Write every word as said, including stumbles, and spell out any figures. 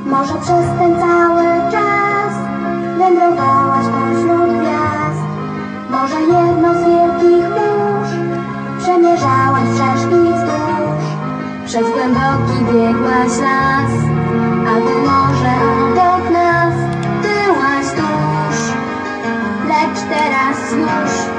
Może przez ten cały czas wędrowałaś pośród gwiazd. Może jedno z wielkich mórz przemierzałaś wszerz i wzdłuż. Przez głęboki biegłaś las, albo może obok nas byłaś tuż. Lecz teraz już